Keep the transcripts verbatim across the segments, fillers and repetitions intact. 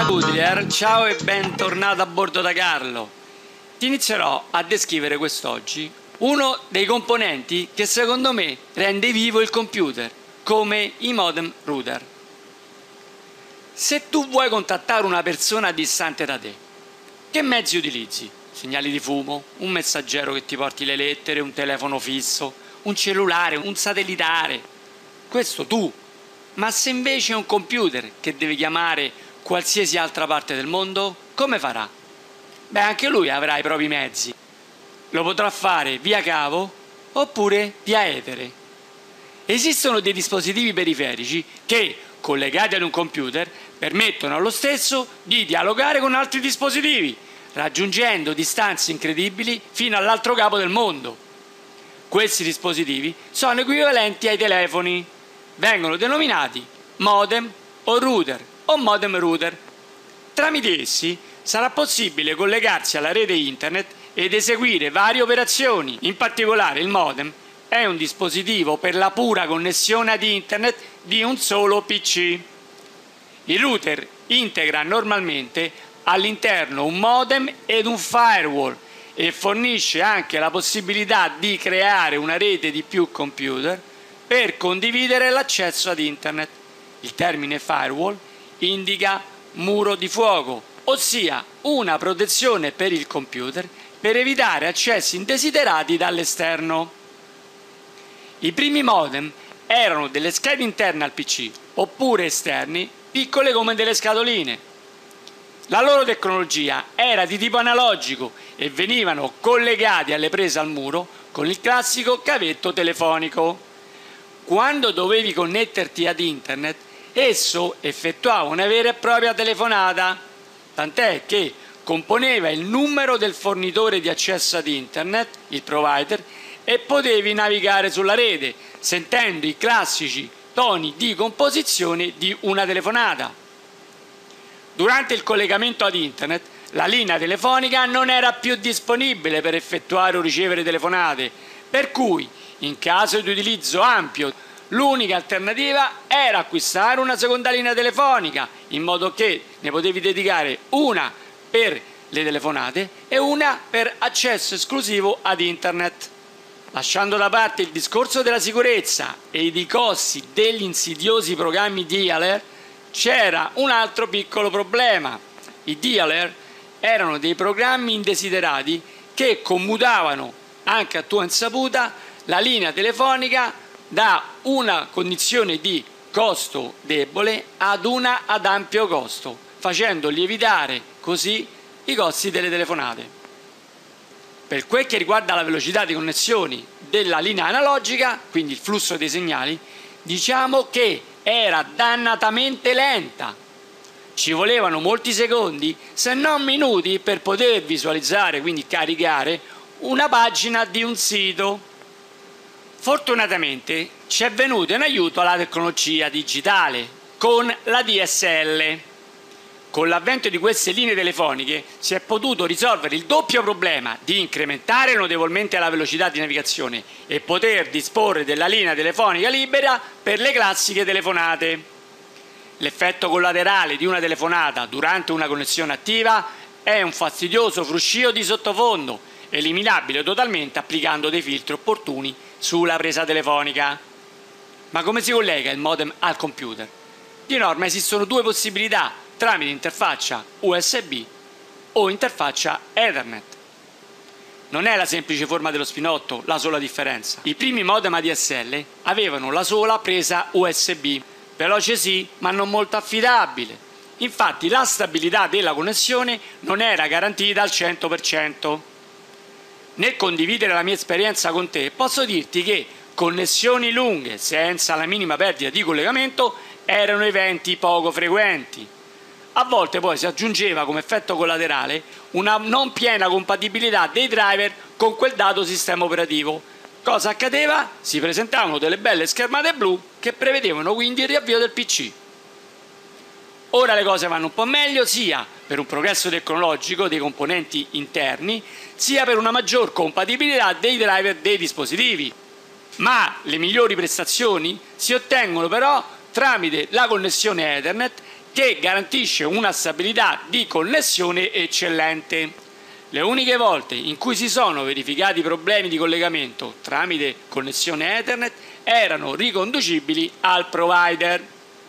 da Goodyear, ciao e bentornato a bordo da Carlo. Ti inizierò a descrivere quest'oggi uno dei componenti che secondo me rende vivo il computer, come i modem router. Se tu vuoi contattare una persona distante da te, che mezzi utilizzi? Segnali di fumo, un messaggero che ti porti le lettere, un telefono fisso, un cellulare, un satellitare. Questo tu. Ma se invece è un computer che deve chiamare qualsiasi altra parte del mondo, come farà? Beh, anche lui avrà i propri mezzi. Lo potrà fare via cavo oppure via etere. Esistono dei dispositivi periferici che, collegati ad un computer, permettono allo stesso di dialogare con altri dispositivi, raggiungendo distanze incredibili fino all'altro capo del mondo. Questi dispositivi sono equivalenti ai telefoni. Vengono denominati modem o router o modem router. Tramite essi sarà possibile collegarsi alla rete internet ed eseguire varie operazioni. In particolare il modem è un dispositivo per la pura connessione ad internet di un solo P C. Il router integra normalmente all'interno un modem ed un firewall e fornisce anche la possibilità di creare una rete di più computer per condividere l'accesso ad internet. Il termine firewall indica muro di fuoco, ossia una protezione per il computer per evitare accessi indesiderati dall'esterno. I primi modem erano delle schede interne al P C, oppure esterni, piccole come delle scatoline. La loro tecnologia era di tipo analogico e venivano collegati alle prese al muro con il classico cavetto telefonico. Quando dovevi connetterti ad internet, esso effettuava una vera e propria telefonata, tant'è che componeva il numero del fornitore di accesso ad internet, il provider, e potevi navigare sulla rete, sentendo i classici toni di composizione di una telefonata. Durante il collegamento ad internet, la linea telefonica non era più disponibile per effettuare o ricevere telefonate, per cui in caso di utilizzo ampio, l'unica alternativa era acquistare una seconda linea telefonica, in modo che ne potevi dedicare una per le telefonate e una per accesso esclusivo ad internet. Lasciando da parte il discorso della sicurezza e i costi degli insidiosi programmi dialer, c'era un altro piccolo problema. I dialer erano dei programmi indesiderati che commutavano, anche a tua insaputa, la linea telefonica da una condizione di costo debole ad una ad ampio costo, facendo lievitare così i costi delle telefonate. Per quel che riguarda la velocità di connessioni della linea analogica, quindi il flusso dei segnali, diciamo che era dannatamente lenta. Ci volevano molti secondi, se non minuti, per poter visualizzare, quindi caricare, una pagina di un sito. Fortunatamente ci è venuta in aiuto la tecnologia digitale con la D S L. Con l'avvento di queste linee telefoniche si è potuto risolvere il doppio problema di incrementare notevolmente la velocità di navigazione e poter disporre della linea telefonica libera per le classiche telefonate. L'effetto collaterale di una telefonata durante una connessione attiva è un fastidioso fruscio di sottofondo, eliminabile totalmente applicando dei filtri opportuni sulla presa telefonica. Ma come si collega il modem al computer? Di norma esistono due possibilità tramite interfaccia U S B o interfaccia Ethernet. Non è la semplice forma dello spinotto la sola differenza. I primi modem A D S L avevano la sola presa U S B, veloce sì, ma non molto affidabile. Infatti la stabilità della connessione non era garantita al cento per cento. Nel condividere la mia esperienza con te, posso dirti che connessioni lunghe senza la minima perdita di collegamento erano eventi poco frequenti. A volte poi si aggiungeva come effetto collaterale una non piena compatibilità dei driver con quel dato sistema operativo. Cosa accadeva? Si presentavano delle belle schermate blu che prevedevano quindi il riavvio del P C. Ora le cose vanno un po' meglio, sia per un progresso tecnologico dei componenti interni, sia per una maggior compatibilità dei driver dei dispositivi. Ma le migliori prestazioni si ottengono però tramite la connessione Ethernet che garantisce una stabilità di connessione eccellente. Le uniche volte in cui si sono verificati problemi di collegamento tramite connessione Ethernet erano riconducibili al provider.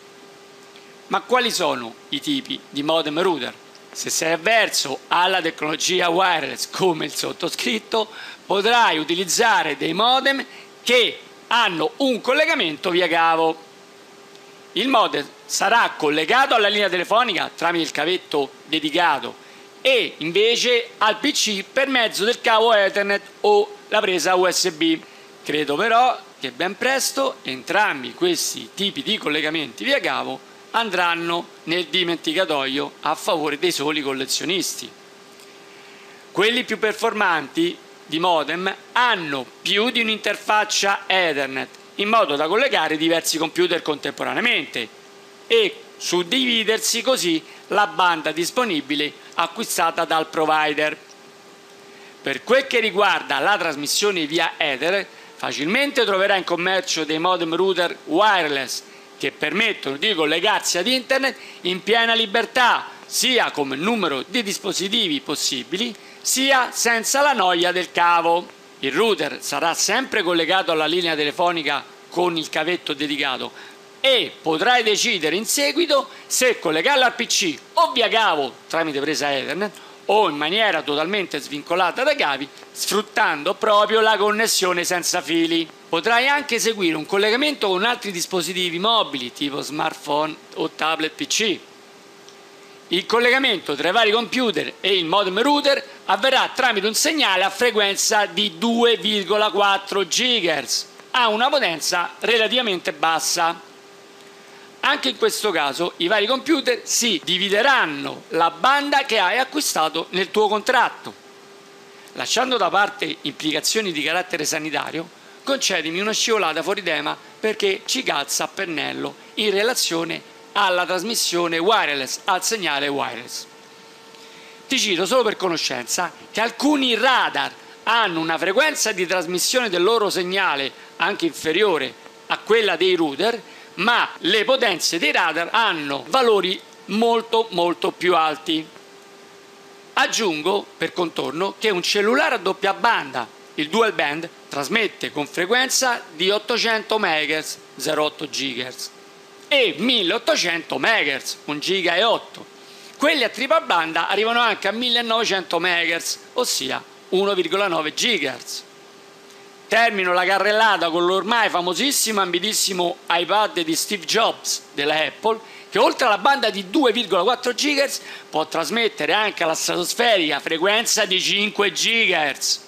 Ma quali sono i tipi di modem router? Se sei avverso alla tecnologia wireless come il sottoscritto, potrai utilizzare dei modem che hanno un collegamento via cavo. Il modem sarà collegato alla linea telefonica tramite il cavetto dedicato e invece al P C per mezzo del cavo Ethernet o la presa U S B. Credo però che ben presto entrambi questi tipi di collegamenti via cavo andranno nel dimenticatoio a favore dei soli collezionisti. Quelli più performanti di modem hanno più di un'interfaccia Ethernet in modo da collegare diversi computer contemporaneamente e suddividersi così la banda disponibile acquistata dal provider. Per quel che riguarda la trasmissione via Ether, facilmente troverà in commercio dei modem router wireless che permettono di collegarsi ad internet in piena libertà, sia come numero di dispositivi possibili, sia senza la noia del cavo. Il router sarà sempre collegato alla linea telefonica con il cavetto dedicato e potrai decidere in seguito se collegarlo al P C o via cavo tramite presa Ethernet o in maniera totalmente svincolata dai cavi, sfruttando proprio la connessione senza fili. Potrai anche eseguire un collegamento con altri dispositivi mobili tipo smartphone o tablet P C. Il collegamento tra i vari computer e il modem router avverrà tramite un segnale a frequenza di due virgola quattro gigahertz, a una potenza relativamente bassa. Anche in questo caso i vari computer si divideranno la banda che hai acquistato nel tuo contratto. Lasciando da parte implicazioni di carattere sanitario, concedimi una scivolata fuori tema perché ci calza a pennello in relazione alla trasmissione wireless, al segnale wireless. Ti cito solo per conoscenza che alcuni radar hanno una frequenza di trasmissione del loro segnale anche inferiore a quella dei router, ma le potenze dei radar hanno valori molto molto più alti. Aggiungo per contorno che un cellulare a doppia banda, il dual band, trasmette con frequenza di ottocento megahertz, zero virgola otto gigahertz, e milleottocento megahertz, un giga e otto. Quelli a tripla banda arrivano anche a millenovecento megahertz, ossia uno virgola nove gigahertz. Termino la carrellata con l'ormai famosissimo e ambitissimo iPad di Steve Jobs della Apple, che oltre alla banda di due virgola quattro gigahertz può trasmettere anche alla stratosferica frequenza di cinque gigahertz.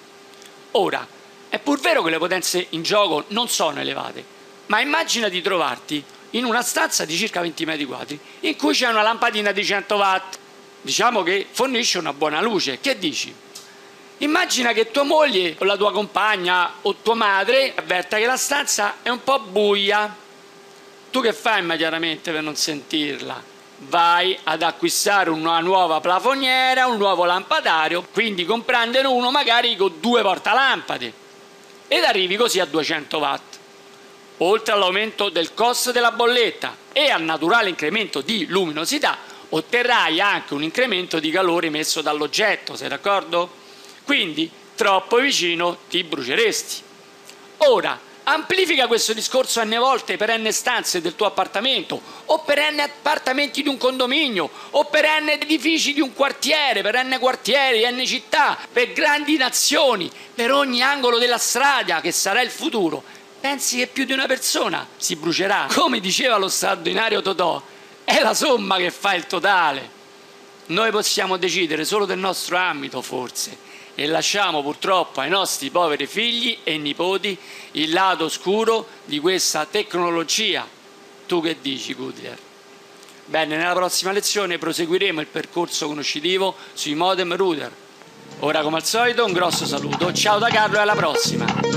Ora, è pur vero che le potenze in gioco non sono elevate, ma immagina di trovarti in una stanza di circa venti metri quadri in cui c'è una lampadina di cento watt, diciamo che fornisce una buona luce. Che dici? Immagina che tua moglie o la tua compagna o tua madre avverta che la stanza è un po' buia. Tu che fai immediatamente per non sentirla? Vai ad acquistare una nuova plafoniera, un nuovo lampadario, quindi comprandone uno magari con due portalampade, ed arrivi così a duecento watt. Oltre all'aumento del costo della bolletta e al naturale incremento di luminosità, otterrai anche un incremento di calore emesso dall'oggetto, sei d'accordo? Quindi troppo vicino ti bruceresti. Ora, amplifica questo discorso n volte per n stanze del tuo appartamento, o per n appartamenti di un condominio, o per n edifici di un quartiere, per n quartieri, n città, per grandi nazioni, per ogni angolo della strada che sarà il futuro. Pensi che più di una persona si brucerà? Come diceva lo straordinario Totò, è la somma che fa il totale. Noi possiamo decidere solo del nostro ambito, forse, e lasciamo purtroppo ai nostri poveri figli e nipoti il lato oscuro di questa tecnologia. Tu che dici, Goodyear? Bene, nella prossima lezione proseguiremo il percorso conoscitivo sui modem router. Ora, come al solito, un grosso saluto, ciao da Carlo e alla prossima!